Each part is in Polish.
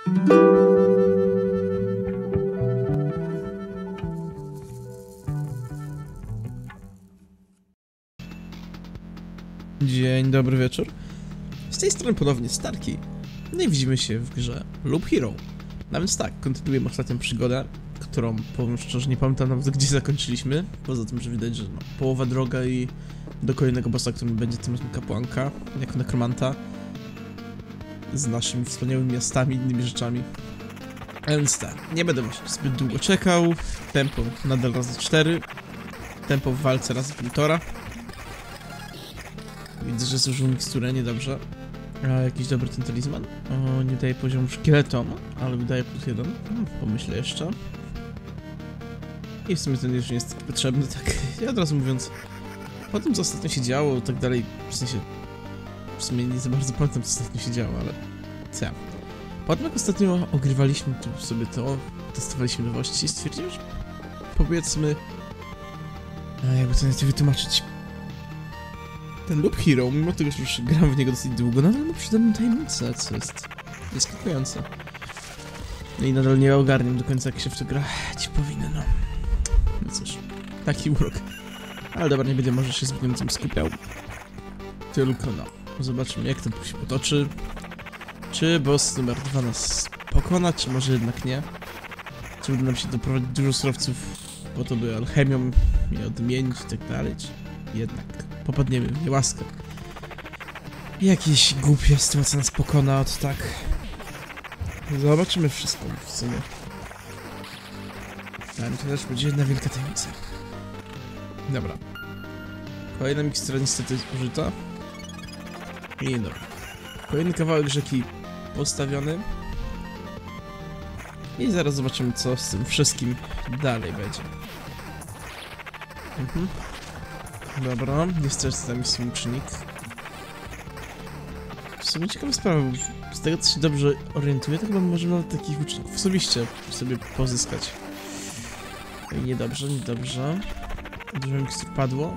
Dzień dobry wieczór. Z tej strony ponownie Starki. No i widzimy się w grze Loop Hero. No więc tak, kontynuujemy ostatnią przygodę, którą, powiem szczerze, nie pamiętam nawet gdzie zakończyliśmy. Poza tym, że widać, że połowa droga i do kolejnego bossa, którym będzie tym kapłanka, jako nekromanta. Z naszymi wspaniałymi miastami i innymi rzeczami. A więc tak, nie będę właśnie zbyt długo czekał. Tempo nadal razy 4. Tempo w walce razy 1,5. Widzę, że zużył miksturę, niedobrze. A jakiś dobry ten talizman? O, nie daje poziomu szkieletom, ale wydaje +1. Pomyślę jeszcze. I w sumie ten już nie jest taki potrzebny, tak. Ja od razu mówiąc, po tym co ostatnio się działo, tak dalej, w sensie, w sumie nie za bardzo pamiętam co ostatnio się działo, ale co ja. Po tym jak ostatnio ogrywaliśmy tu sobie to, testowaliśmy nowości i stwierdziłem, że powiedzmy, jakby to nawet wytłumaczyć, ten Loop Hero, mimo tego, że już gram w niego dosyć długo, nadal ma przede mną tajemnicę, co jest zaskakujące. No i nadal nie ogarniam do końca, jak się w to gra ci powinno. No cóż, taki urok. Ale dobra, nie będę może się zbyt na tym skupiał. Tylko no, zobaczymy jak to się potoczy. Czy boss numer 2 nas pokona, czy może jednak nie? Czy uda nam się doprowadzić dużo surowców po to, by alchemią je odmienić i tak dalej, czy jednak popadniemy w niełaskę. Jakieś głupia sytuacja nas pokona od tak. Zobaczymy wszystko w sumie. Ale to też będzie jedna wielka tajemnica. Dobra. Kolejna mikstura niestety jest użyta. I dobra. Kolejny kawałek rzeki postawiony. I zaraz zobaczymy co z tym wszystkim dalej będzie. Dobra, jest też tam jest łucznik. W sumie ciekawa sprawa, z tego co się dobrze orientuję, to chyba możemy nawet takich łuczników osobiście sobie pozyskać. I niedobrze, niedobrze. Dużo mikstur padło.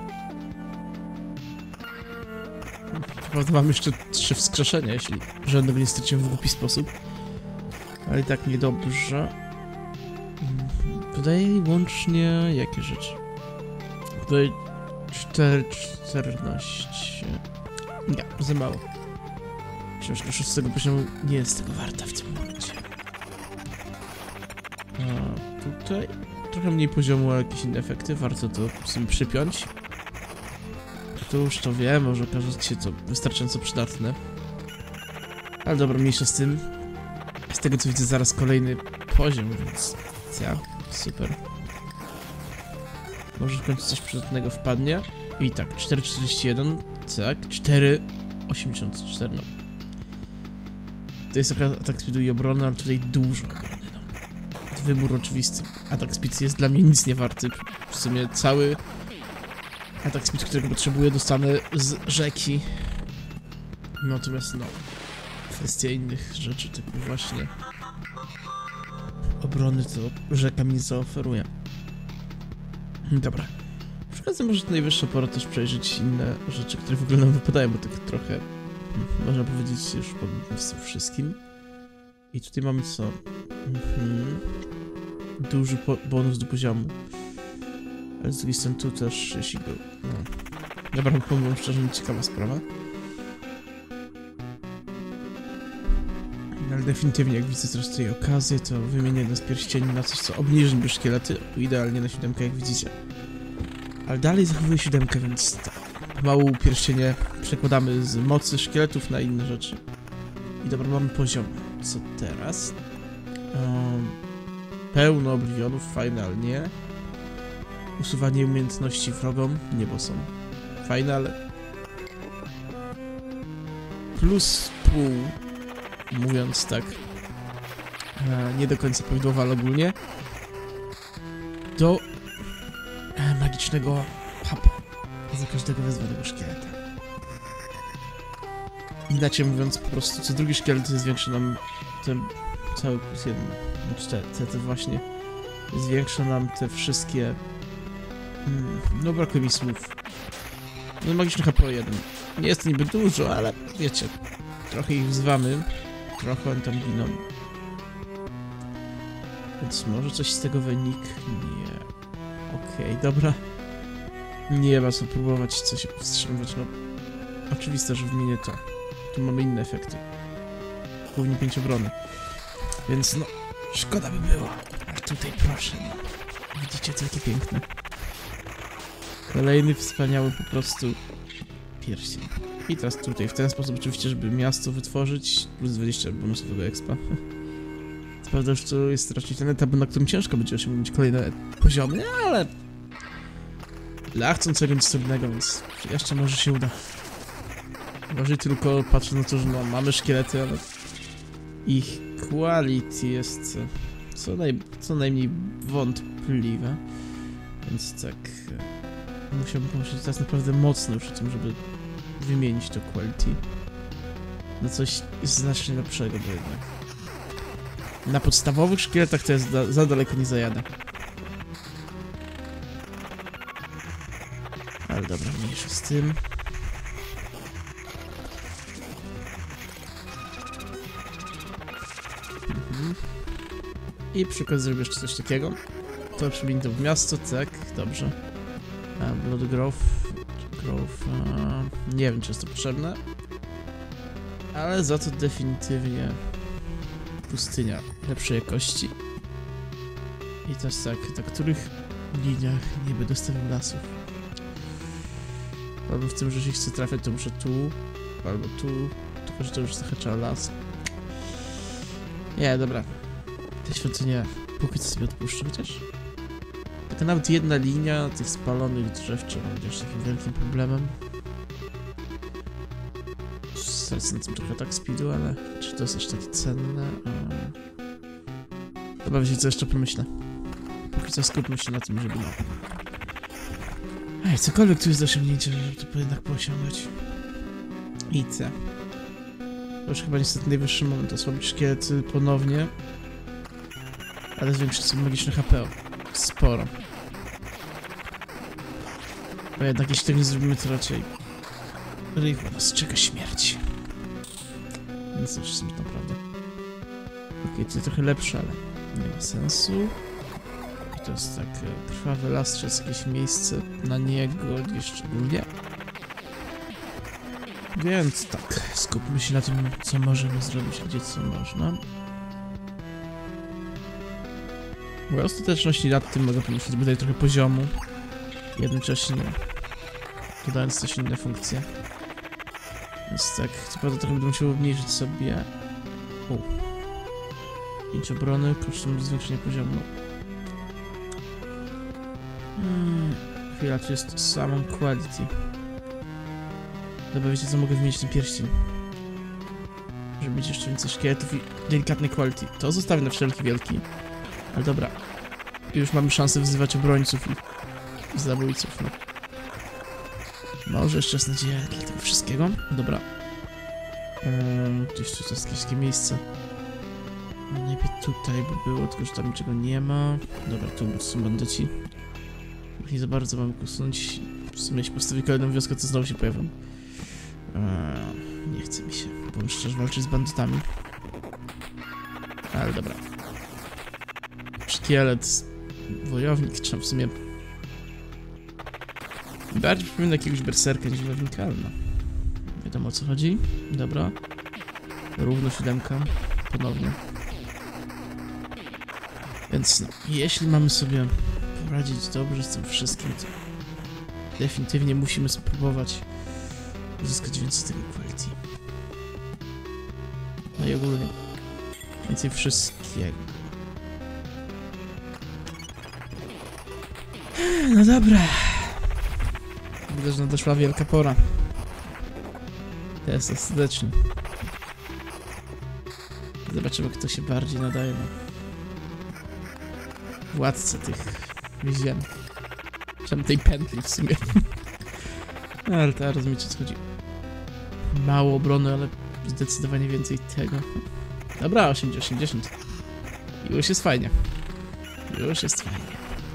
Prawda, mam jeszcze 3 wskrzeszenia, jeśli żadnego nie straciłem w głupi sposób. Ale i tak niedobrze. Tutaj łącznie jakie rzeczy? Tutaj 14. Nie, za mało. Książka 6 poziomu nie jest tego warta w tym momencie. A tutaj trochę mniej poziomu, ale jakieś inne efekty. Warto to sobie przypiąć. To już to wiem, może okazać się to wystarczająco przydatne. Ale dobra, mniejsza z tym. Z tego co widzę zaraz kolejny poziom, więc ja, super. Może w końcu coś przydatnego wpadnie. I tak, 4,41, tak, 4,84, no. To jest atak speedu i obrony, ale tutaj dużo obrony, no. Wybór oczywisty. Atak speed jest dla mnie nic nie warty. W sumie cały atak speed, którego potrzebuję, dostanę z rzeki. Natomiast no, kwestia innych rzeczy, typu właśnie obrony, to rzeka mi zaoferuje. Dobra. Przy okazji może to najwyższa pora też przejrzeć inne rzeczy, które w ogóle nam wypadają, bo tak trochę, można powiedzieć, już po tym wszystkim. I tutaj mamy co? Duży bonus do poziomu. Ale z drugiej strony tu też, jeśli go... No. Dobra, powiem szczerze, ciekawa sprawa. Ale definitywnie, jak widzę teraz tutaj okazję, to wymienię jeden z pierścieni na coś, co obniży niby szkielety. Idealnie na 7, jak widzicie. Ale dalej zachowuję 7, więc tak. Małą pierścienie przekładamy z mocy szkieletów na inne rzeczy. I dobra, mamy poziom. Co teraz? Pełno oblivionów, fajne, ale nie. Usuwanie umiejętności wrogom, nie, bo są fajne, ale... Plus pół, mówiąc tak, nie do końca prawidłowo, ale ogólnie, do magicznego hapa za każdego wezwanego szkieleta. Inaczej mówiąc, po prostu co drugi szkielet zwiększa nam ten cały +1, znaczy te właśnie zwiększa nam te wszystkie... no brakuje mi słów. No magiczny HP 1. Nie jest to niby dużo, ale wiecie, trochę ich wzywamy, trochę oni tam giną. Więc może coś z tego wyniknie. Okej, dobra. Nie ma co próbować coś powstrzymywać, no. Oczywiste, że wymienię to. Tu mamy inne efekty. Głównie 5 obrony. Więc no, szkoda by było. A tutaj proszę, no. Widzicie, co jakie piękne. Kolejny wspaniały po prostu pierścień. I teraz tutaj w ten sposób oczywiście, żeby miasto wytworzyć. Plus 20 bonusowego expa. Co prawda już to jest raczej ten etap, na którym ciężko będzie osiągnąć kolejne poziomy, ale... Dla chcącego nic trudnego, więc jeszcze może się uda. Może tylko patrzę na to, że no, mamy szkielety, ale... Ich quality jest co najmniej wątpliwe. Więc tak... Musiałbym pomyśleć teraz naprawdę mocno już o tym, żeby wymienić to quality na coś znacznie lepszego, bo jednak na podstawowych szkieletach to jest za daleko nie zajadę. Ale dobra, mniejsza z tym. I przy okazji zrobię jeszcze coś takiego. To przyjmij to w miasto, tak, dobrze. Blood Grove, nie wiem, czy jest to potrzebne. Ale za to definitywnie pustynia lepszej jakości. I teraz tak, na których liniach nie będę stawiał lasów. Problem w tym, że jeśli chcę trafiać, to muszę tu, albo tu, tylko że to już zahacza las. Nie, dobra. Te świątynie póki co sobie odpuszczę, chociaż... Taka nawet jedna linia tych spalonych drzew trzeba będzie takim wielkim problemem. Stracę na tym trochę tak speedu, ale czy to jest aż takie cenne? Dobra, wiecie co, jeszcze pomyślę. Póki co skupmy się na tym, żeby no... Ej, cokolwiek tu jest do osiągnięcia, żeby to jednak poosiągać. I co? To już chyba niestety najwyższy moment osłabić szkielety ponownie. Ale zwiększyć sobie magiczne HP. Sporo. Bo jednak jeśli tego nie zrobimy, to raczej... Rychło nas czeka śmierć. Więc to już jest naprawdę. Okej, to jest trochę lepsze, ale nie ma sensu. I to jest tak krwawy las, czy jest jakieś miejsce na niego szczególnie. Więc tak, skupmy się na tym, co możemy zrobić, gdzie co można. W ostateczności nad tym mogę pomyśleć, żeby dać trochę poziomu. Jednocześnie dodając też inne funkcje. Więc tak, co prawda trochę będę musiał obniżyć sobie... 5 obrony kosztem zwiększenia poziomu. Chwila, tu jest samą quality. Dobra, wiecie co, mogę wymienić ten pierścień. Żeby mieć jeszcze więcej szkieletów i delikatny quality. To zostawię na wszelki wielki. Ale dobra. Już mamy szansę wzywać obrońców i zabójców, no. Może jeszcze jest nadzieja dla tego wszystkiego. Dobra. Tu jeszcze jest jakieś miejsce. Najlepiej tutaj by było, tylko że tam niczego nie ma. Dobra, tu są bandyci. Nie za bardzo mam usunąć. W sumie jeśli postawię kolejną wioskę, to znowu się pojawią. Nie chce mi się, bo szczerze walczyć z bandytami. Ale dobra. Szkielet, wojownik, czy w sumie... Bardziej przypomina jakiegoś berserka niż wojownika, ale no. Wiadomo o co chodzi. Dobra. Równo 7. Ponownie. Więc no, jeśli mamy sobie poradzić dobrze z tym wszystkim, to definitywnie musimy spróbować uzyskać więcej tego quality. No i ogólnie więcej wszystkiego. No dobra. Widać, że nadeszła wielka pora. Teraz ostatecznie. Zobaczymy, kto się bardziej nadaje na władcę tych ziem. Czemu tej pętli w sumie. Ale teraz rozumiecie, co chodzi. Mało obrony, ale zdecydowanie więcej tego. Dobra, 80. Już jest fajnie. Już jest fajnie.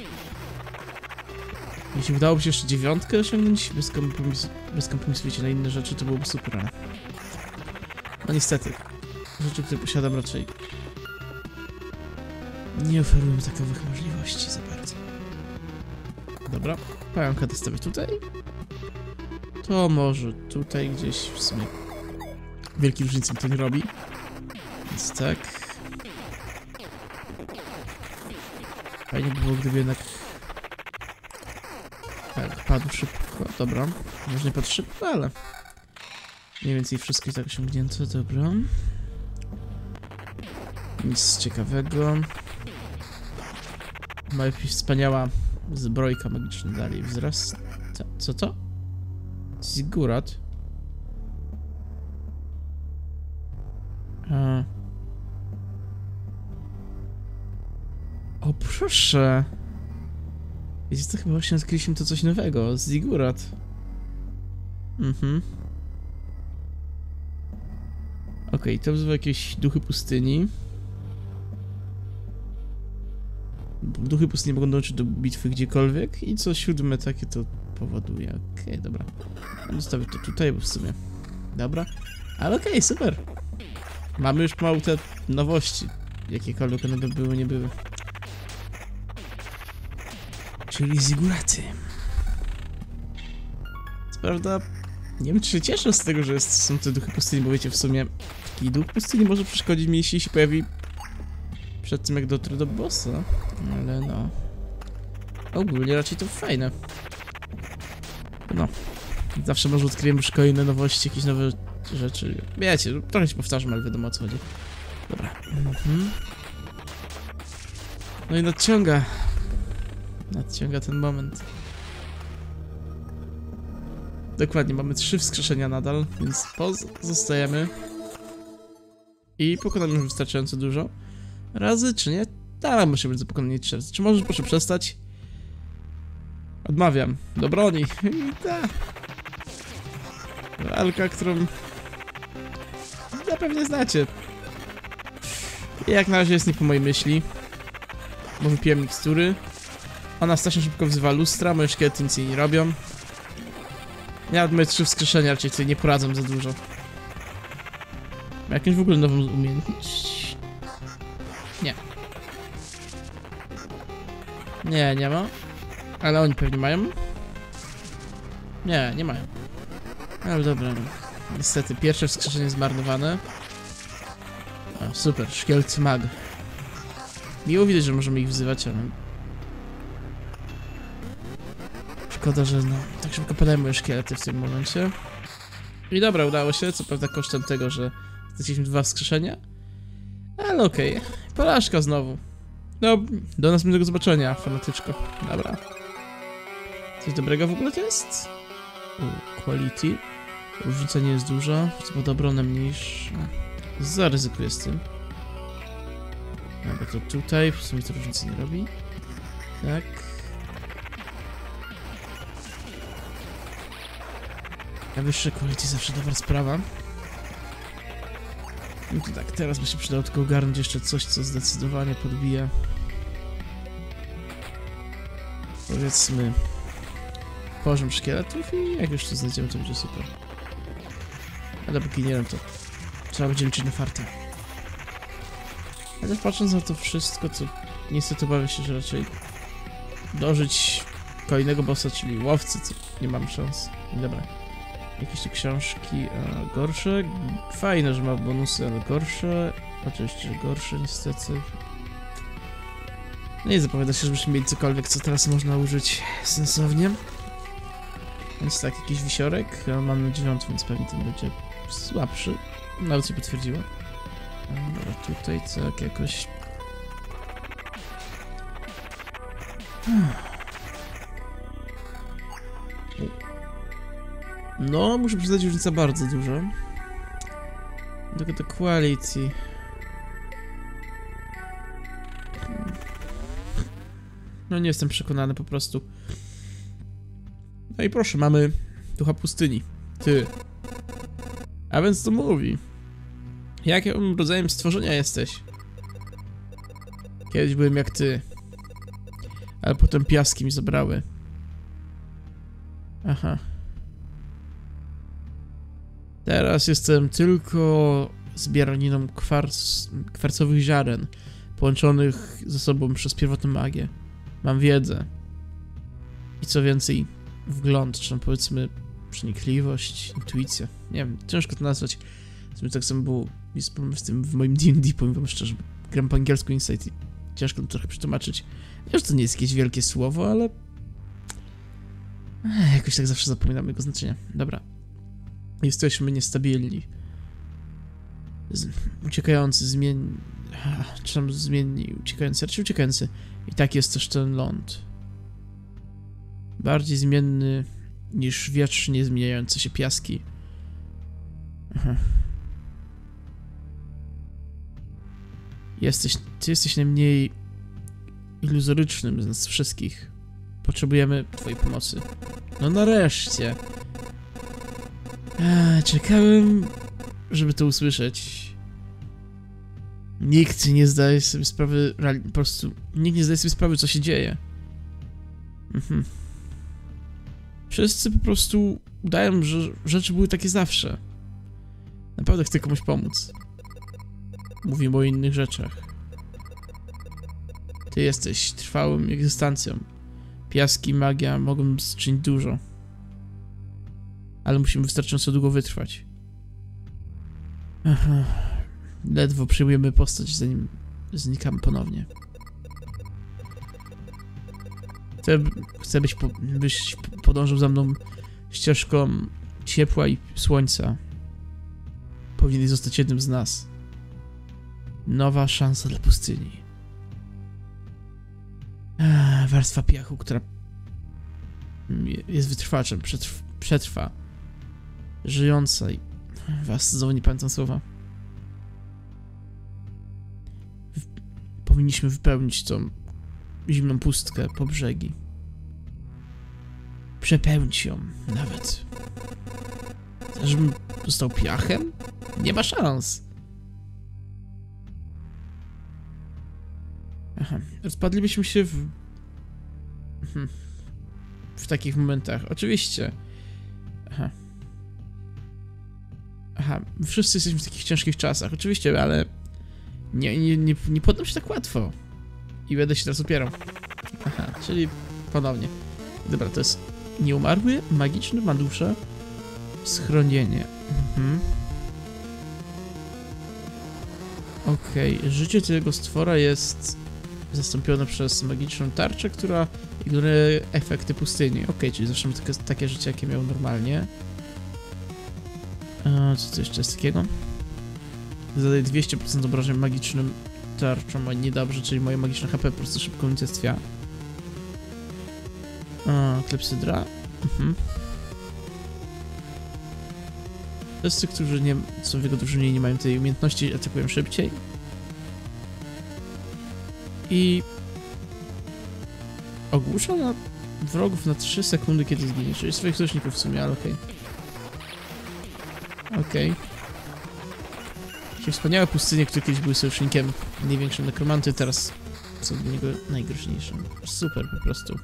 Jeśli udałoby się jeszcze 9 osiągnąć bez kompromisu, wiecie, na inne rzeczy, to byłoby super, ale... No niestety. Rzeczy, które posiadam raczej... nie oferują takowych możliwości za bardzo. Dobra, pająka dostawię tutaj. To może tutaj gdzieś w sumie wielkiej różnicy to nie robi. Więc tak. Fajnie by było, gdyby jednak tak, padł szybko. Dobra, może nie padł szybko, ale mniej więcej wszystko jest tak osiągnięte. Dobra. Nic ciekawego. Ma jakaś wspaniała zbrojka magiczna dalej wzrasta. Co to? Zigurat? O proszę! Wiecie co, chyba właśnie odkryliśmy to coś nowego. Zigurat. Okej, to wzywa jakieś duchy pustyni. Duchy pustyni mogą dołączyć do bitwy gdziekolwiek i co 7 takie to powoduje. Okej, dobra. Zostawię to tutaj, bo w sumie... Dobra. Ale okej, super. Mamy już pomału te nowości. Jakiekolwiek one by były, nie były. Czyli ziguraty. Co prawda, nie wiem, czy się cieszę z tego, że są te duchy pustyni, bo wiecie, w sumie taki duch pustyni może przeszkodzić mi, jeśli się pojawi przed tym, jak dotrę do bossa. Ale no... Ogólnie raczej to fajne. No. Zawsze może odkryjemy już kolejne nowości, jakieś nowe rzeczy. Wiecie, trochę się powtarzam, ale wiadomo o co chodzi. Dobra. No i nadciąga. Nadciąga ten moment. Dokładnie, mamy 3 wskrzeszenia nadal, więc zostajemy. I pokonamy już wystarczająco dużo razy, czy nie? Tak, muszę być za pokonanie 3 razy. Czy możesz proszę przestać? Odmawiam. Do broni. I ta walka, którą zapewne znacie. I jak na razie jest nie po mojej myśli. Bo wypiłem mikstury. Ona strasznie szybko wzywa lustra, moje szkielety nic jej nie robią. Ja moje 3 wskrzeszenia raczej tutaj nie poradzą za dużo. Ma jakąś w ogóle nową umiejętność? Nie. Nie, nie ma. Ale oni pewnie mają. Nie, nie mają. Ale dobra. Niestety, pierwsze wskrzeszenie zmarnowane. O, super, szkielet mag. Miło widać, że możemy ich wzywać, ale... Szkoda, że no, tak szybko padają moje szkielety w tym momencie. I dobra, udało się, co prawda kosztem tego, że straciliśmy 2 wskrzeszenia. Ale okej. Porażka znowu. No, do następnego zobaczenia, fanatyczko. Dobra. Coś dobrego w ogóle to jest? Quality. Różnica nie jest duża. Co prawda obrona mniejsza. Zaryzykuję z tym. Dobra, to tutaj w sumie to różnicy nie robi. Tak. A wyższe quality zawsze dobra sprawa. No to tak, teraz by się przydało tylko ogarnąć jeszcze coś, co zdecydowanie podbija. Powiedzmy... poziom szkieletów i jak już to znajdziemy, to będzie super. Ale dopóki nie wiem, to trzeba będzie liczyć na fartę. Ale patrząc na to wszystko, to niestety obawiam się, że raczej dożyć kolejnego bossa, czyli łowcy, co nie mam szans. Dobra. Jakieś tu książki gorsze. Fajne, że ma bonusy, ale gorsze. Oczywiście, że gorsze niestety. No nie zapowiada się, żebyśmy mieli cokolwiek, co teraz można użyć sensownie. Więc tak, jakiś wisiorek. Mam na 9, więc pewnie ten będzie słabszy. Nawet się potwierdziło. Dobra, tutaj tak jakoś... No, muszę przyznać, różnica bardzo duża. Tylko to quality. No nie jestem przekonany po prostu. No i proszę, mamy ducha pustyni. Ty. A więc to mówi. Jakim rodzajem stworzenia jesteś? Kiedyś byłem jak ty. Ale potem piaski mi zabrały. Aha. Teraz jestem tylko zbieraniną kwarcowych ziaren. połączonych ze sobą przez pierwotną magię. Mam wiedzę. I co więcej, wgląd, czy tam powiedzmy przenikliwość, intuicja. Nie wiem, ciężko to nazwać. Tak samo było z tym w moim D&D, powiem wam szczerze. Gram po angielsku Insight i ciężko to trochę przetłumaczyć. Nie, że to nie jest jakieś wielkie słowo, ale... jakoś tak zawsze zapominam jego znaczenia. Dobra. Jesteśmy niestabilni. Uciekający, czy tam zmienni, uciekający, raczej uciekający. I tak jest też ten ląd. Bardziej zmienny niż wiecznie zmieniające się piaski. Aha. Ty jesteś najmniej iluzorycznym z nas wszystkich. Potrzebujemy twojej pomocy. No nareszcie. Czekałem, żeby to usłyszeć. Nikt nie zdaje sobie sprawy, po prostu nikt nie zdaje sobie sprawy, co się dzieje. Wszyscy po prostu udają, że rzeczy były takie zawsze. Naprawdę chcę komuś pomóc. Mówimy o innych rzeczach. Ty jesteś trwałą egzystencją. Piaski i magia mogą czynić dużo. Ale musimy wystarczająco długo wytrwać. Aha. Ledwo przyjmujemy postać, zanim znikamy ponownie. Chcę byś podążył za mną ścieżką ciepła i słońca. Powinieneś zostać jednym z nas. Nowa szansa dla pustyni. Warstwa piachu, która jest wytrwaczem, przetrwa. Żyjąca i... znowu nie pamiętam słowa. Powinniśmy wypełnić tą zimną pustkę po brzegi. Przepełnić ją nawet. Żebym został piachem? Nie ma szans. Aha, rozpadlibyśmy się w takich momentach. Oczywiście. Aha, wszyscy jesteśmy w takich ciężkich czasach. Oczywiście, ale nie poddam się tak łatwo. I będę się teraz opierał. Aha, czyli ponownie. Dobra, to jest nieumarły, magiczny ma duszę. Schronienie. Okej, życie tego stwora jest zastąpione przez magiczną tarczę, która ignoruje efekty pustyni. Okej, czyli zawsze mam takie życie, jakie miał normalnie. Co jeszcze jest takiego? Zadaje 200% obrażeń magicznym tarczą, a niedobrze, czyli moje magiczne HP po prostu szybko unicestwia. Klepsydra. Wszyscy, którzy nie są w jego drużynie i nie mają tej umiejętności, atakują szybciej. I ogłusza na wrogów na 3 sekundy, kiedy zginie, czyli swoich sojuszników w sumie, ale okej. Czyli wspaniałe pustynie, które kiedyś były sojusznikiem największym nekromanty, teraz są dla niego najgroźniejszym. Super po prostu.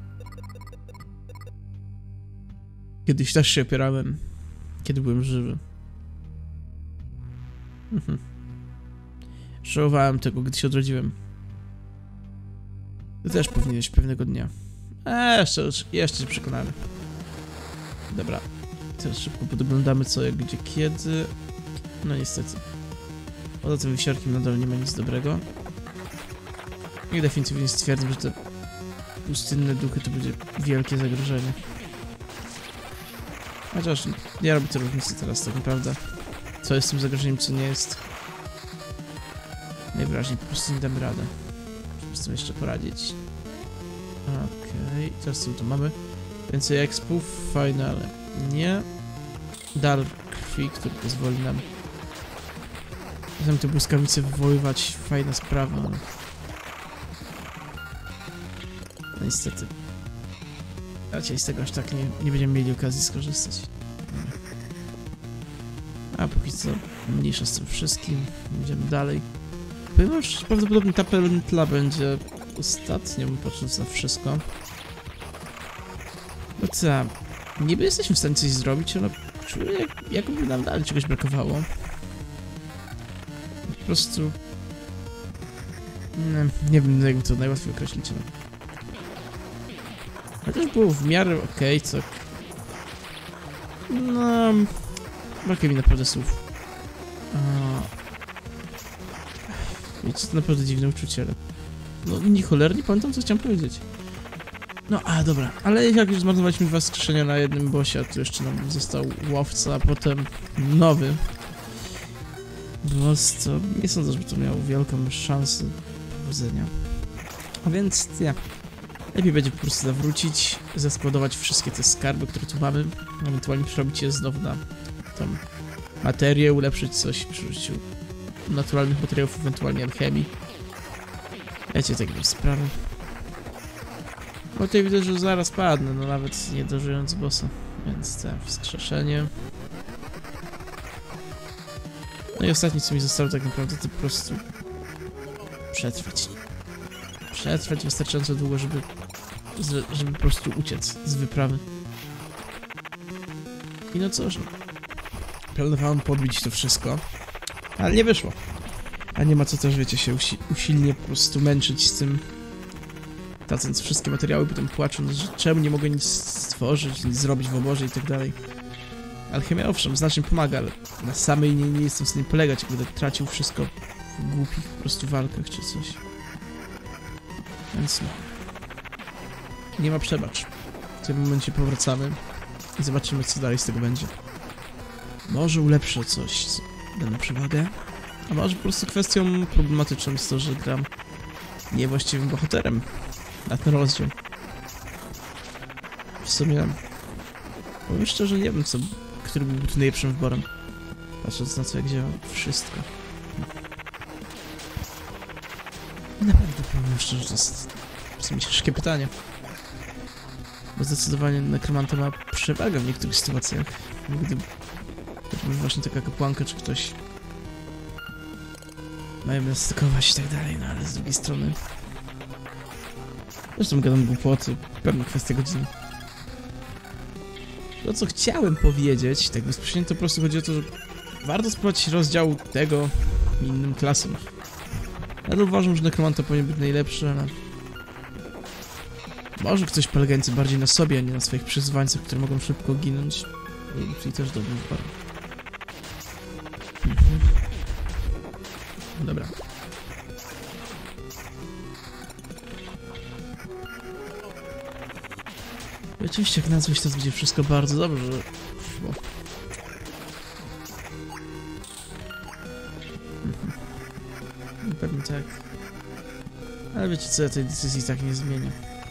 Kiedyś też się opierałem, kiedy byłem żywy. Żałowałem tego, gdy się odrodziłem. Ty też powinieneś pewnego dnia. Jeszcze się przekonamy. Dobra. Teraz szybko podglądamy co, jak, gdzie, kiedy. No niestety. Poza tym wisiorkiem nadal nie ma nic dobrego. I definitywnie stwierdzam, że te pustynne duchy to będzie wielkie zagrożenie. Chociaż nie robi to różnicy teraz tak naprawdę. Co jest tym zagrożeniem, co nie jest. Najwyraźniej po prostu nie damy radę. Musimy z tym jeszcze poradzić. Okej, teraz co tu mamy? Więcej expów, fajne, ale nie. Dar krwi, który pozwoli nam te błyskawice wywoływać, fajna sprawa. No niestety. Raczej z tego aż tak nie będziemy mieli okazji skorzystać. A póki co mniejsza z tym wszystkim. Idziemy dalej. Powiem, że prawdopodobnie ta pętla będzie ostatnią, patrząc na wszystko. No co? Niby jesteśmy w stanie coś zrobić, ale czuję, jakby nam dalej czegoś brakowało. Po prostu... Nie wiem, jakby to najłatwiej określić, no. Chociaż było w miarę okej, co... No... Brakuje mi naprawdę słów. Wiecie, to naprawdę dziwne uczucie, ale... No, nie cholernie pamiętam, co chciałem powiedzieć. No, dobra, ale jak już zmarnowaliśmy 2 skrzeszenia na jednym bossie, a tu jeszcze nam został łowca, a potem nowy boss, to nie sądzę, żeby to miało wielką szansę powodzenia. A więc, lepiej będzie po prostu zawrócić, zaskładować wszystkie te skarby, które tu mamy, ewentualnie przerobić je znowu na tą materię, ulepszyć coś przy użyciu naturalnych materiałów, ewentualnie alchemii. Wiecie, takie sprawy. Bo tutaj widzę, że zaraz padnę, no nawet nie dożyjąc bossa, więc wskrzeszenie. No i ostatnie, co mi zostało tak naprawdę, to po prostu przetrwać. Przetrwać wystarczająco długo, żeby po prostu uciec z wyprawy. I no cóż, no. Planowałem podbić to wszystko, ale nie wyszło. A nie ma co też, wiecie, się usilnie po prostu męczyć z tym, tracąc wszystkie materiały, potem płacząc, że czemu nie mogę nic stworzyć, nic zrobić w oborze i tak dalej. Alchemia owszem, znacznie pomaga, ale na samej nie jestem w stanie polegać, jak będę tracił wszystko w głupich po prostu walkach czy coś. Więc no. Nie ma przebacz. W tym momencie powracamy i zobaczymy, co dalej z tego będzie. Może ulepszę coś, co da na przewagę, a może po prostu kwestią problematyczną jest to, że gram niewłaściwym bohaterem na ten rozdział. W sumie powiem szczerze, nie wiem, który byłby tu najlepszym wyborem, patrząc na to, jak działa wszystko. Naprawdę powiem szczerze, to jest w sumie ciężkie pytanie. Bo zdecydowanie nekromanta ma przewagę w niektórych sytuacjach. Gdy właśnie taka kapłanka czy ktoś mają nas stykować i tak dalej, no ale z drugiej strony... Zresztą gadam głupoty, pewna kwestia godziny. To, co chciałem powiedzieć, tak bezpośrednio, to po prostu chodzi o to, że warto spróbować rozdziału tego innym klasom. Ja uważam, że nekromanta powinien być najlepszy, ale... Może ktoś polegający bardziej na sobie, a nie na swoich przyzwańcach, które mogą szybko ginąć. Czyli też dobry wybór. Dobra. I oczywiście jak nazwać, to będzie wszystko bardzo dobrze. Bo... Pewnie tak. Ale wiecie co, ja tej decyzji tak nie zmienię.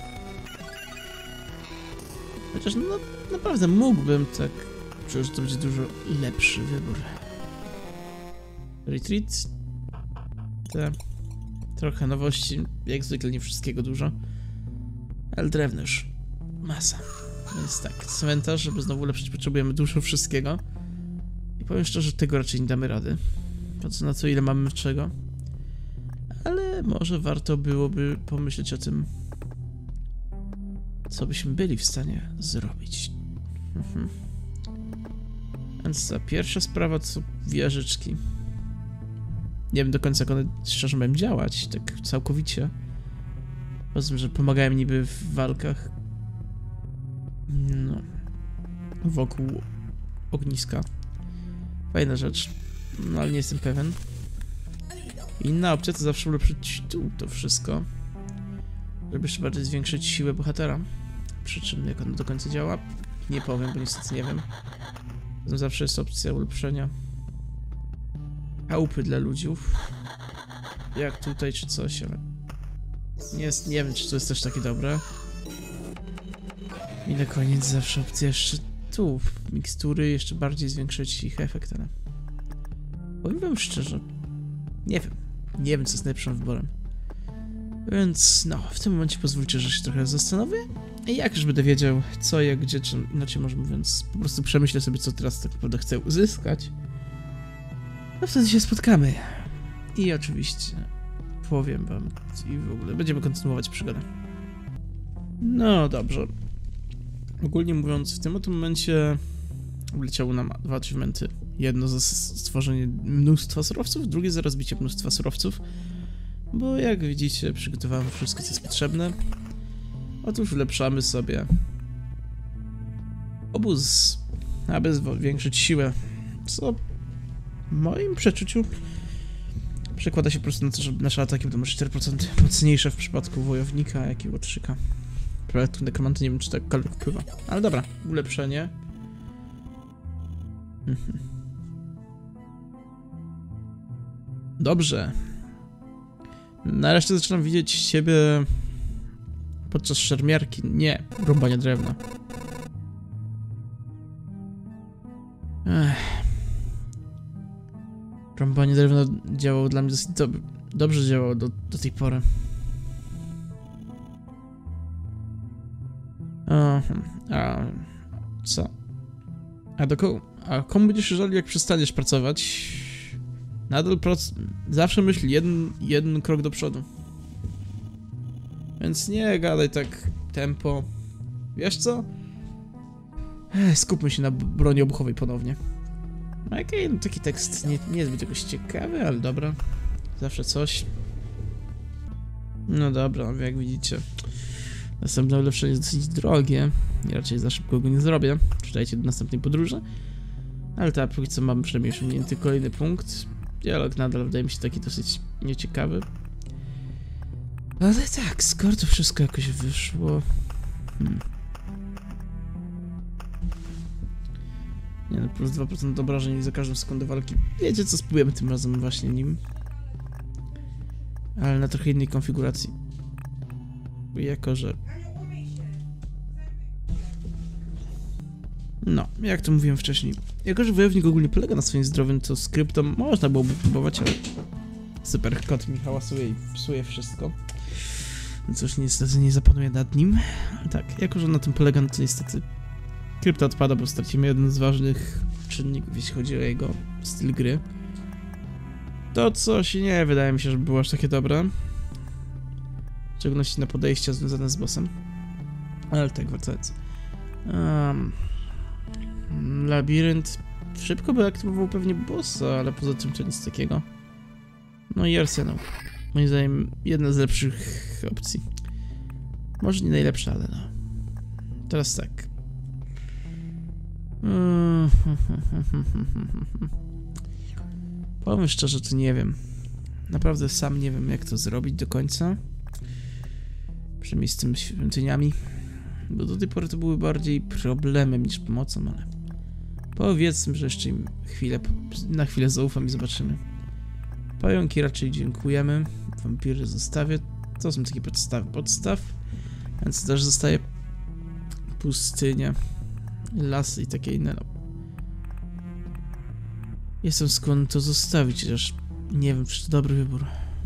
Chociaż no naprawdę mógłbym tak... Przecież to będzie dużo lepszy wybór. Retreat. Trochę nowości, jak zwykle nie wszystkiego dużo. Ale drewno już masa. Więc tak, cmentarz, żeby znowu ulepszyć, potrzebujemy dużo wszystkiego. I powiem szczerze, tego raczej nie damy rady. Patrzę na to, ile mamy czego. Ale może warto byłoby pomyśleć o tym, co byśmy byli w stanie zrobić. Więc ta pierwsza sprawa to wieżyczki. Nie wiem do końca, jak one szczerze mają działać, tak całkowicie. Poza tym, że pomagają niby w walkach. No. Wokół ogniska. Fajna rzecz. No ale nie jestem pewien. Inna opcja to zawsze ulepszyć tu to wszystko. Żeby jeszcze bardziej zwiększyć siłę bohatera. Przy czym jak on do końca działa, nie powiem, bo niestety nie wiem. Zawsze jest opcja ulepszenia chałupy dla ludziów. Jak tutaj czy coś, ale... Nie wiem, czy to jest też takie dobre. I na koniec zawsze opcja jeszcze tu. Mikstury, jeszcze bardziej zwiększyć ich efekt, ale... Powiem wam szczerze, nie wiem, co jest najlepszym wyborem. Więc no, w tym momencie pozwólcie, że się trochę zastanowię. I jak już będę wiedział co, jak, gdzie, czy inaczej może mówiąc, po prostu przemyślę sobie, co teraz tak naprawdę chcę uzyskać. No wtedy się spotkamy. I oczywiście powiem wam i w ogóle będziemy kontynuować przygodę. No dobrze. Ogólnie mówiąc, w tym oto momencie wleciało nam 2 achievementy. Jedno za stworzenie mnóstwa surowców, drugie za rozbicie mnóstwa surowców. Bo jak widzicie, przygotowałem wszystko, co jest potrzebne. Otóż ulepszamy sobie obóz, aby zwiększyć siłę, co w moim przeczuciu przekłada się po prostu na to, że nasze ataki będą 4% mocniejsze w przypadku wojownika, jak i łotrzyka. W przypadku nekromanty nie wiem, czy tak wpływa. Ale dobra, ulepszenie. Dobrze. Nareszcie zaczynam widzieć siebie podczas szermierki. Nie, rąbania drewna. Rąbanie drewna działało dla mnie dosyć dobrze działało do tej pory. Co? A komu będziesz się żalił, jak przestaniesz pracować? Nadal zawsze myśl jeden krok do przodu. Więc nie gadaj tak tempo. Wiesz co? Skupmy się na broni obuchowej ponownie. Okej, no taki tekst nie jest zbyt jakoś ciekawy, ale dobra. Zawsze coś. No dobra, jak widzicie. Następne ulepszenie jest dosyć drogie. I raczej za szybko go nie zrobię. Czytajcie do następnej podróży. Ale tak, póki co mam przynajmniej osiągnięty kolejny punkt. Dialog nadal wydaje mi się taki dosyć nieciekawy. Ale tak, skoro to wszystko jakoś wyszło... Nie no, plus 2% obrażeń za każdą sekundę walki. Wiecie co, spróbujemy tym razem właśnie nim. Ale na trochę innej konfiguracji. Jako, że... No, jak to mówiłem wcześniej. Jako, że wojownik ogólnie polega na swoim zdrowym, to skryptom można byłoby próbować, ale... Super, kot mi hałasuje i psuje wszystko. Więc już niestety nie zapanuję nad nim. Ale tak, jako, że na tym polega, no to niestety... Krypta odpada, bo stracimy jeden z ważnych czynników, jeśli chodzi o jego styl gry. To coś nie wydaje mi się, że było aż takie dobre. W szczególności na podejścia związane z bossem. Ale tak, wracając. Labirynt szybko by aktywował pewnie bossa, ale poza tym to nic takiego. No i arsenał. Moim zdaniem jedna z lepszych opcji. Może nie najlepsza, ale no. Teraz tak. Powiem szczerze, to nie wiem. Naprawdę sam nie wiem, jak to zrobić do końca. Przynajmniej z tymi świątyniami. Bo do tej pory to były bardziej problemem niż pomocą, ale... Powiedzmy, że jeszcze im na chwilę zaufam i zobaczymy. Pająki raczej dziękujemy. Wampiry zostawię. To są takie podstaw. Więc też zostaje pustynia, lasy i takie inne. No. Jestem skłonny to zostawić, chociaż nie wiem, czy to dobry wybór.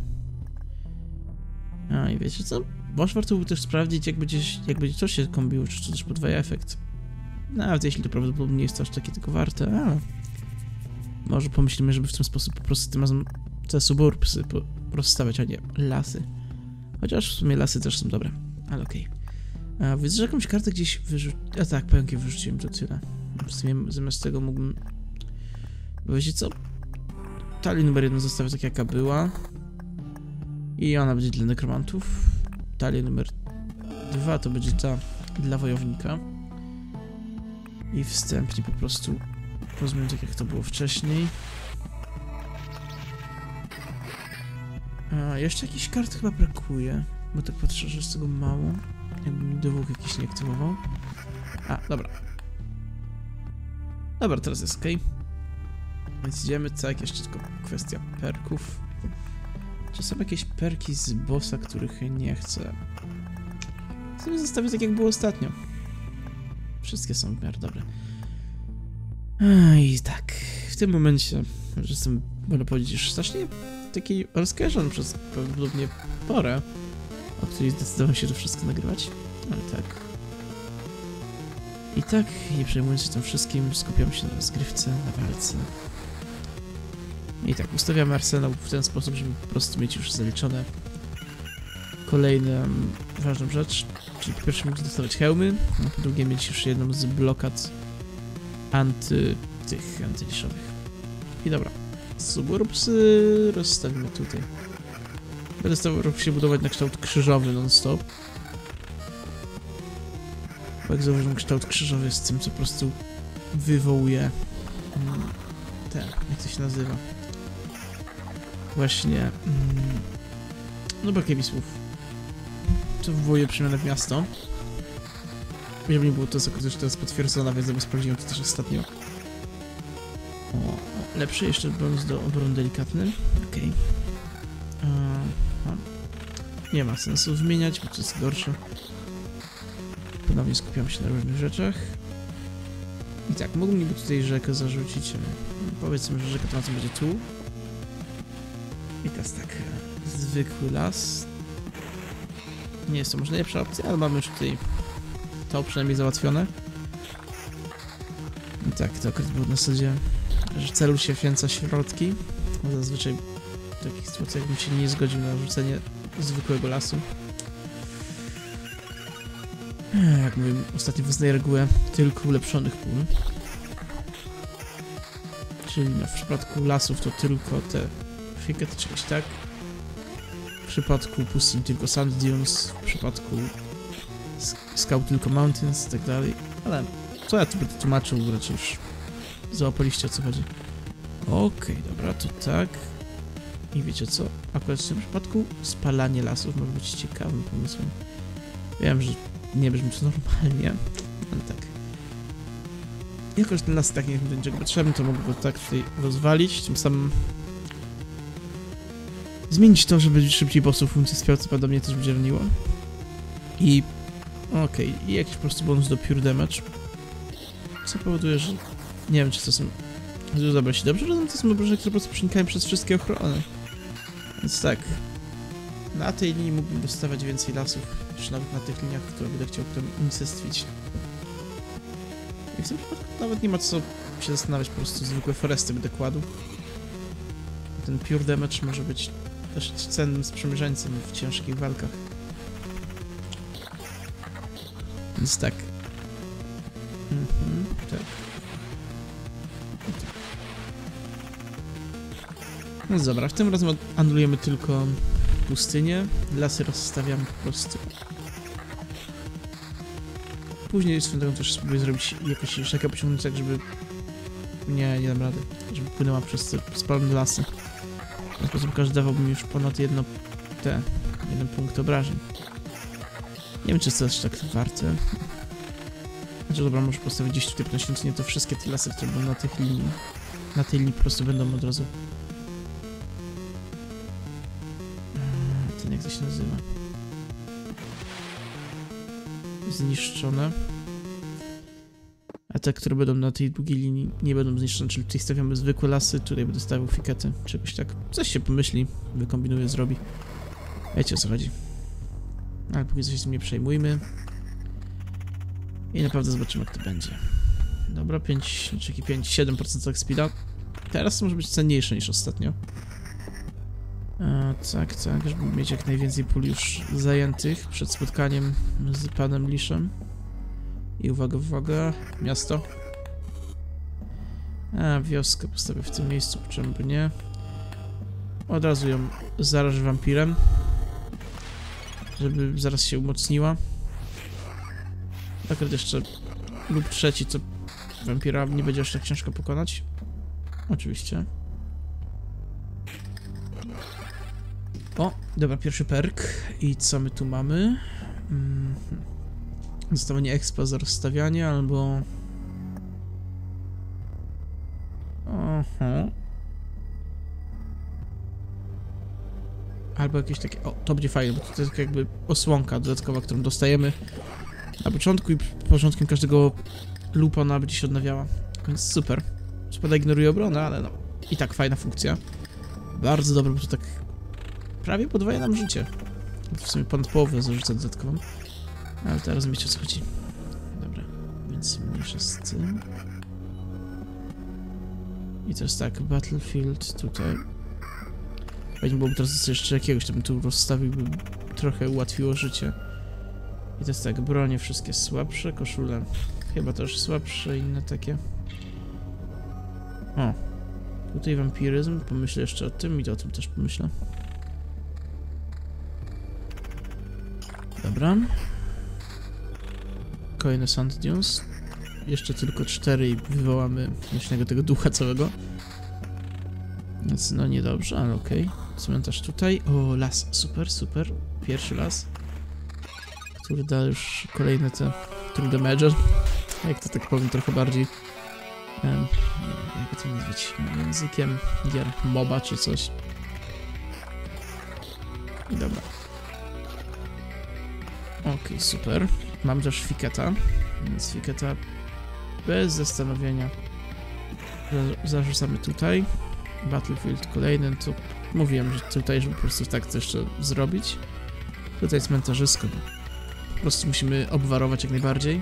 A i wiecie co? Może warto by też sprawdzić, jak będzie to się kombiło, czy to też podwaja efekt. Nawet jeśli to prawdopodobnie jest to aż takie tylko warte, ale... Może pomyślimy, żeby w ten sposób po prostu tym razem te suburbsy rozstawiać, a nie lasy. Chociaż w sumie lasy też są dobre, ale okej. A widzę, że jakąś kartę gdzieś wyrzuciłem. A tak, pająki wyrzuciłem, to tyle. W sumie zamiast tego mógłbym... Bo wiecie co? Talię numer 1 zostawię tak jaka była. I ona będzie dla nekromantów. Talię numer 2 to będzie ta dla wojownika. I wstępnie po prostu rozumiem tak jak to było wcześniej. A jeszcze jakiś kart chyba brakuje. Bo tak patrzę, że jest tego mało. Jakbym dwóch jakiś nie aktywował. A, dobra. Dobra, teraz jest okej. Więc idziemy, tak, jeszcze tylko kwestia perków. Czy są jakieś perki z bossa, których nie chcę? Sobie zostawię tak jak było ostatnio. Wszystkie są w miarę dobre. I tak, w tym momencie, że jestem, można powiedzieć, już strasznie taki rozkojarzony przez prawdopodobnie porę, o której zdecydowałem się to wszystko nagrywać, ale tak. I tak, nie przejmując się tym wszystkim, skupiam się na rozgrywce, na walce. I tak, ustawiamy arsenał w ten sposób, żeby po prostu mieć już zaliczone kolejną ważną rzecz, czyli po pierwsze mieć dostawać hełmy, a po drugie mieć już jedną z blokad antyliszowych. I dobra, suburbsy rozstawimy tutaj. Będę starał się budować na kształt krzyżowy non-stop. Bo jak zauważyłem, kształt krzyżowy jest tym, co po prostu wywołuje jak to się nazywa? Właśnie no brak mi słów. To wywołuje przemianę w miasto. Żeby nie było to, co już teraz potwierdzone, więc ja sprawdziłem to też ostatnio. O, lepszy jeszcze bonus do obrony delikatny. Okej. Nie ma sensu wymieniać, bo to jest gorsze. Ponownie skupiam się na różnych rzeczach. I tak, mógłbym niby tutaj rzekę zarzucić. Powiedzmy, że rzeka to będzie tu. I teraz tak, zwykły las. Nie jest to może najlepsza opcja, ale mamy już tutaj to przynajmniej załatwione. I tak, to akurat było na zasadzie, że celu się święca środki. Bo zazwyczaj w takich sytuacjach bym się nie zgodził na rzucenie zwykłego lasu. Jak mówię, ostatnio wyznaję regułę tylko ulepszonych pól. Czyli no, w przypadku lasów to tylko te fikety, czegoś tak. W przypadku pustyni tylko sand dunes, w przypadku skał tylko mountains i tak dalej. Ale co ja tu będę tłumaczył, raczej już załapaliście, o co chodzi. Okej, dobra, to tak. I wiecie co? Akurat w tym przypadku spalanie lasów może być ciekawym pomysłem. Wiem, że nie brzmi to normalnie, ale tak. Jakoś ten las tak nie będzie potrzebny, to mogę go tak tutaj rozwalić, tym samym zmienić to, żeby szybciej bossów funkcję spiał, co prawda mnie też będzie raniło. I okej, i jakiś po prostu bonus do pure damage, co powoduje, że nie wiem, czy to są... Dobra, jeśli dobrze rozumiem, to są obrażenia, które po prostu przenikają przez wszystkie ochrony. Więc tak, na tej linii mógłbym dostawać więcej lasów, niż nawet na tych liniach, które będę chciał potem unicestwić. I w tym przypadku nawet nie ma co się zastanawiać, po prostu zwykłe foresty będę kładł. Ten pure damage może być też cennym sprzymierzeńcem w ciężkich walkach. Więc tak. Tak. No dobra, w tym razem anulujemy tylko pustynię. Lasy rozstawiamy po prostu. Później swoją drogą też spróbuję zrobić jakoś rzekę pociągnąć tak, żeby... Nie dam rady. Żeby płynęła przez te spalone lasy. W ten sposób każdy dawałby mi już ponad jeden punkt obrażeń. Nie wiem, czy jest to aż tak warte. Znaczy dobra, może postawić gdzieś tutaj na świątynię, to wszystkie te lasy, które będą na tych linii. Na tej linii po prostu będą od razu. Ten jak to się nazywa? Zniszczone. A te, które będą na tej długiej linii, nie będą zniszczone, czyli tutaj stawiamy zwykłe lasy, tutaj będę stawiał fikety, czegoś tak. Coś się pomyśli, wykombinuje, zrobi. Wiecie, o co chodzi. Ale póki co się z tym nie przejmujmy. I naprawdę zobaczymy, jak to będzie. Dobra, 7% speeda. Teraz to może być cenniejsze niż ostatnio. Tak, żeby mieć jak najwięcej pól już zajętych przed spotkaniem z panem Liszem. I uwaga, miasto. Wioskę postawię w tym miejscu, czemu by nie. Od razu ją zarażę wampirem, żeby zaraz się umocniła. Akurat jeszcze lub trzeci, co wampira nie będzie aż tak ciężko pokonać. Oczywiście. O, dobra, pierwszy perk. I co my tu mamy? Dostawanie expa za rozstawianie, albo... Albo jakieś takie... O, to będzie fajne, bo to jest jakby osłonka dodatkowa, którą dostajemy na początku i początkiem każdego loopa ona będzie się odnawiała. Więc super. Spada ignoruje obronę, ale no... I tak fajna funkcja. Bardzo dobra, bo to tak... Prawie podwaja nam życie. W sumie ponad połowę zarzuca dodatkową. Ale teraz wiecie, o co chodzi. Dobra, więc mniejsza z tym. I to jest tak, Battlefield tutaj. Fajnie byłoby teraz jeszcze jakiegoś, to bym tu rozstawił, by trochę ułatwiło życie. I to jest tak, bronie wszystkie słabsze, koszule chyba też słabsze, inne takie. O, tutaj wampiryzm, pomyślę jeszcze o tym i o tym też pomyślę. Dobra. Kolejne Sand Dunes. Jeszcze tylko 4 i wywołamy myślnego tego ducha całego. Więc no niedobrze, ale okej. Cmentarz tutaj. O, las. Super, super. Pierwszy las. Który da już kolejne te true damager. Jak to tak powiem, trochę bardziej jakby to nazwać językiem gier MOBA czy coś. I dobra. Okej, super. Mam też Fiketa, więc Fiketa bez zastanowienia zarzucamy tutaj. Battlefield kolejny, to mówiłem, że tutaj, żeby po prostu tak to jeszcze zrobić. Tutaj cmentarzysko. Po prostu musimy obwarować jak najbardziej.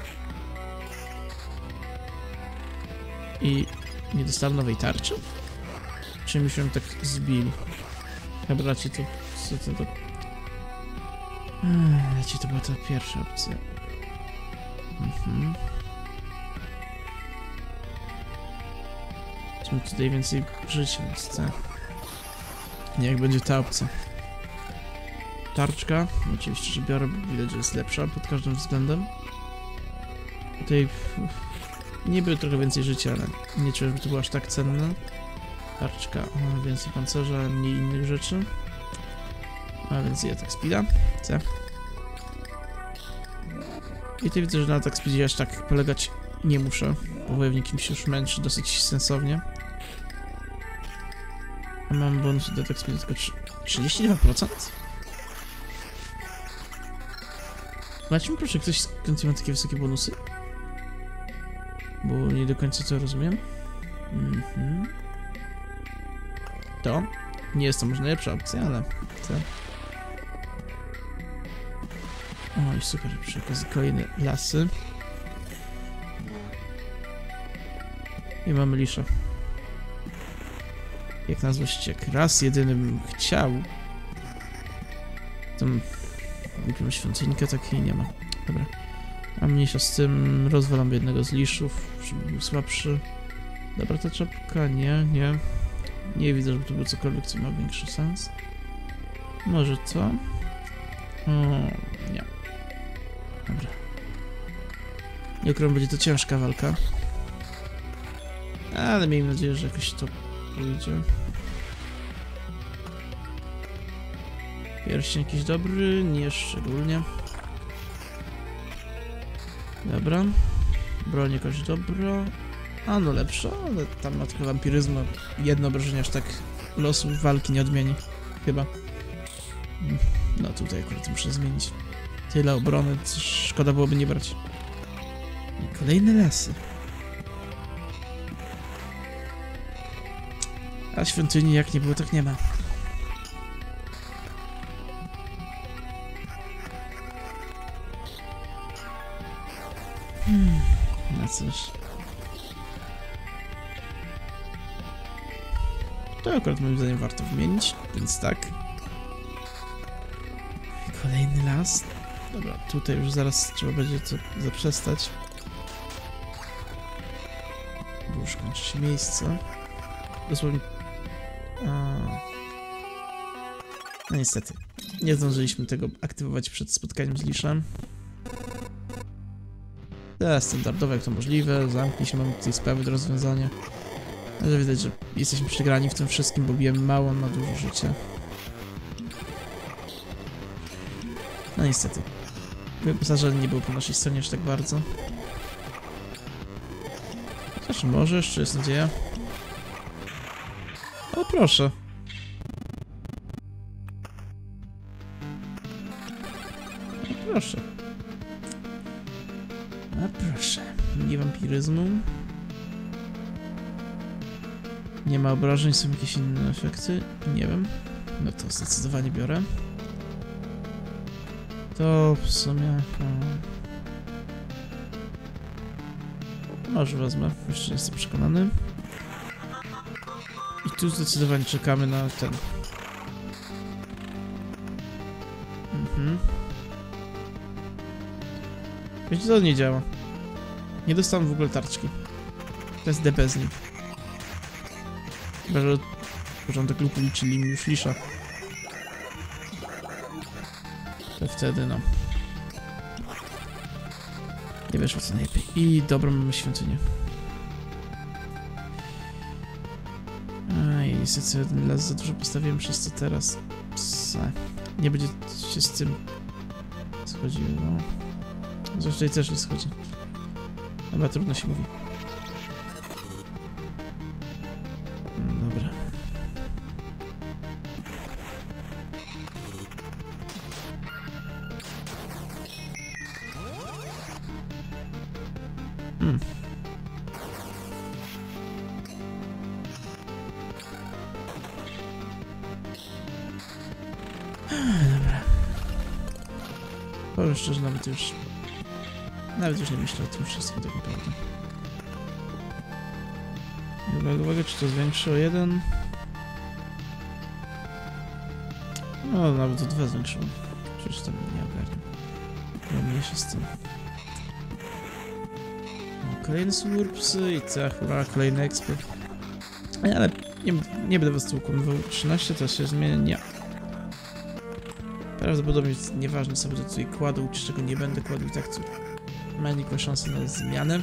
I nie dostałem nowej tarczy? Czy mi się tak zbili? Chyba raczej to... Raczej to była ta pierwsza opcja. Mamy tutaj więcej życia, więc tak. Niech będzie ta opcja. Tarczka, oczywiście, że biorę, bo widać, że jest lepsza pod każdym względem. Tutaj niby trochę więcej życia, ale nie czuję, żeby to było aż tak cenne. Tarczka, więcej pancerza, mniej innych rzeczy. A więc ja tak speeda. C. I tutaj widzę, że na atak speedzie aż tak polegać nie muszę, bo wojownik mi się już męczy dosyć sensownie. A mam bonus do atak speedu tylko 32%? Macie mi proszę, ktoś skąd ma takie wysokie bonusy? Bo nie do końca to rozumiem. To nie jest to może najlepsza opcja, ale co? Oj, super, przy okazji kolejne lasy. I mamy lisza. Jak nazwać ściek? Raz jedyny bym chciał. Tam głupią świątynkę takiej nie ma. Dobra. A mniejsza z tym, rozwalam jednego z liszów, żeby był słabszy. Dobra, ta czapka, nie. Nie widzę, żeby to było cokolwiek, co ma większy sens. Może to? O, nie. Dobra. Nie ukrywam, będzie to ciężka walka. Ale miejmy nadzieję, że jakoś to pójdzie. Pierścień jakiś dobry? Nie szczególnie. Dobra. Broń jakoś dobra. A no lepsza, ale tam ma trochę wampiryzmu. Jedno obrażenie aż tak losu walki nie odmieni. Chyba. No tutaj akurat muszę zmienić. Tyle obrony, szkoda byłoby nie brać. I kolejne lasy. A świątyni jak nie było, tak nie ma. No cóż. To akurat moim zdaniem warto wymienić, więc tak. I kolejny las. Dobra, tutaj już zaraz trzeba będzie to zaprzestać. Bo już kończy się miejsce. Dosłownie... No niestety. Nie zdążyliśmy tego aktywować przed spotkaniem z liszem. Teraz standardowe jak to możliwe. Zamknij się, mamy tutaj sprawy do rozwiązania. Ale widać, że jesteśmy przegrani w tym wszystkim, bo bijemy mało na dużo życia. No niestety. Wyposażenie nie było po naszej stronie już tak bardzo. Chociaż może jeszcze jest nadzieja. O proszę. O proszę. A proszę. Nie wampiryzmu. Nie ma obrażeń, są jakieś inne efekty? Nie wiem. No to zdecydowanie biorę. To w sumie... Może wezmę, jeszcze nie jestem przekonany. I tu zdecydowanie czekamy na ten. Wiecie, to nie działa. Nie dostałem w ogóle tarczki. To jest DP z nim. Chyba, że porządek lub liczyli mi już lisza. to wtedy no... Nie wyszło co najlepiej. I dobrą mamy świątynię. Aj, niestety jeden las za dużo postawiłem, przez co teraz... Nie będzie się z tym schodziło. Zresztą tutaj też nie schodzi. Dobra, trudno się mówi. Dobra. Dobra. Powiem szczerze, nawet już nie myślę o tym wszystkim tak naprawdę. Uwaga, czy to zwiększy o 1? No, nawet o 2 zwiększyło. Przecież tam nie ogarniam. Nie mniejsza z tym. No, kolejne surpsy i cech, hurra, kolejny ekspert. Ale nie będę was tu ukłamywał. 13 też się zmienia, nie. Prawdopodobnie jest nieważne, co będę tutaj kładł, czy czego nie będę kładł, i tak tu ma nikłe szanse na zmianę.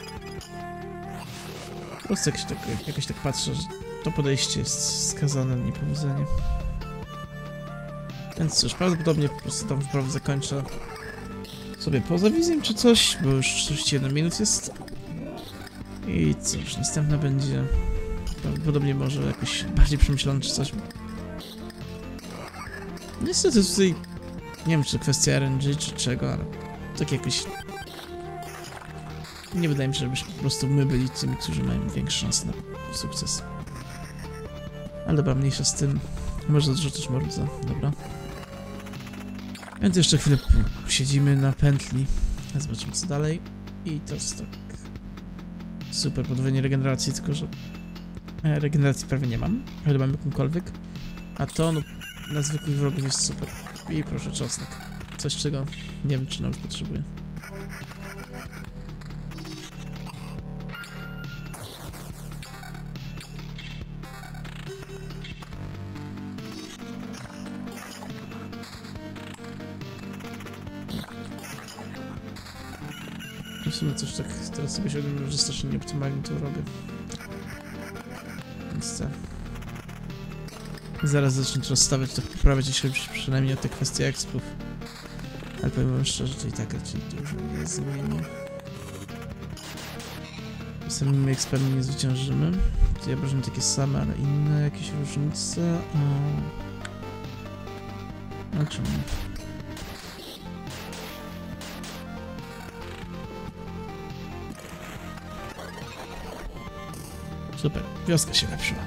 Po prostu jakoś tak patrzę, że to podejście jest skazane na niepowodzenie. Więc cóż, prawdopodobnie po prostu tam wprawdzie zakończę sobie poza wizją czy coś, bo już 41 minut jest. I cóż, następna będzie prawdopodobnie może jakoś bardziej przemyślane czy coś. Niestety tutaj, nie wiem czy to kwestia RNG czy czego, ale tak jakoś... Nie wydaje mi się, żebyśmy po prostu my byli tymi, którzy mają większe szanse na sukces. Ale dobra, mniejsza z tym. Może odrzucić mordza, dobra. Więc jeszcze chwilę siedzimy na pętli. Zobaczymy co dalej. I to jest tak... Super, podwójnie regeneracji, tylko że... regeneracji prawie nie mam, ale mam jakąkolwiek. A to, no, na zwykłych wrogów jest super. I proszę, czosnek. Coś, czego nie wiem, czy nawet potrzebuję. W sumie coś tak, teraz sobie świadomie, że strasznie nieoptymalnie to robię. Więc tak. Zaraz zacznę to rozstawiać, to poprawiać, jeśli chodzi przynajmniej o te kwestie expów. Ale powiem wam szczerze, że i tak raczej dużo nie zmieni. Samymi expami nie zwyciężymy. Tutaj obrażenia takie same, ale inne jakieś różnice. A czemu? Super, wioska się lepszyła.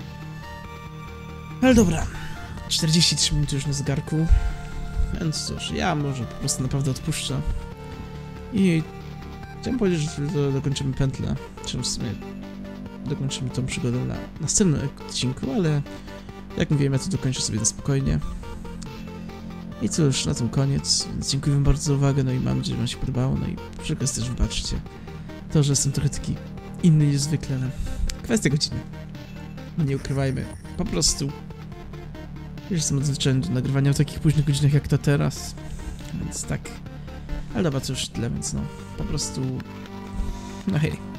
Ale dobra, 43 minuty już na zegarku, więc cóż, ja może po prostu naprawdę odpuszczę. I chciałem powiedzieć, że dokończymy pętlę, czy w sumie dokończymy tą przygodę na następnym odcinku, ale jak mówiłem, ja to dokończę sobie na spokojnie. I cóż, na tym koniec, więc dziękuję wam bardzo za uwagę, no i mam nadzieję, że wam się podobało, no i przy okazji też wybaczcie to, że jestem trochę taki inny niż zwykle, no. Kwestia godziny. No nie ukrywajmy, po prostu już jestem odzwyczajony do nagrywania w takich późnych godzinach jak to teraz, więc tak. Ale dobra, to już tyle, więc no, po prostu... No hej.